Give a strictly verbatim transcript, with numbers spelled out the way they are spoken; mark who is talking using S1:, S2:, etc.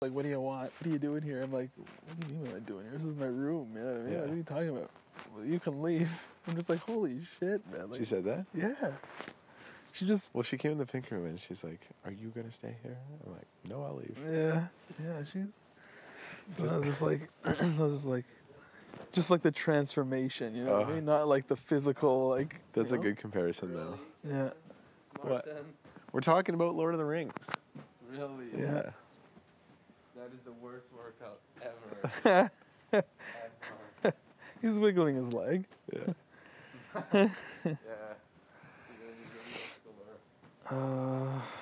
S1: Like, what do you want? What are you doing here? I'm like, what do you mean what am I doing here? This is my room, man. I mean,
S2: Yeah.
S1: What are you talking about? Well, you can leave. I'm just like, holy shit, man. Like,
S2: She said that?
S1: yeah. She just...
S2: Well, she came in the pink room and she's like, are you going to stay here? I'm like, no, I'll leave.
S1: Yeah. Yeah, she's... So
S2: Just-
S1: I was just like... I was just like... Just like the transformation, you know what I
S2: Uh,
S1: mean? Not like the physical, like...
S2: That's
S1: you
S2: a
S1: know?
S2: good comparison, though.
S1: Yeah.
S2: What? We're talking about Lord of the Rings.
S3: Really?
S1: Yeah.
S3: That is the worst workout ever. ever.
S1: He's wiggling his leg.
S2: Yeah.
S3: Yeah.
S1: Uh...